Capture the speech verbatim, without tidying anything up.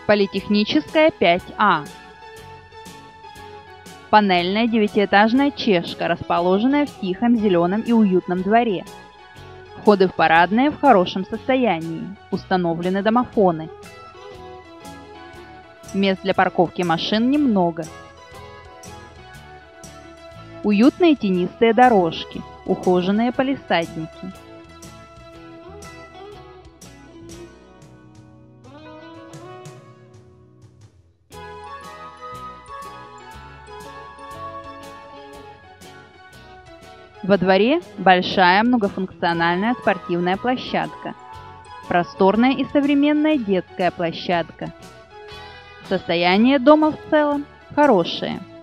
Политехническая пять А. Панельная девятиэтажная чешка, расположенная в тихом, зеленом и уютном дворе. Входы в парадные в хорошем состоянии. Установлены домофоны. Мест для парковки машин немного. Уютные тенистые дорожки, ухоженные палисадники. Во дворе большая многофункциональная спортивная площадка, просторная и современная детская площадка. Состояние дома в целом хорошее.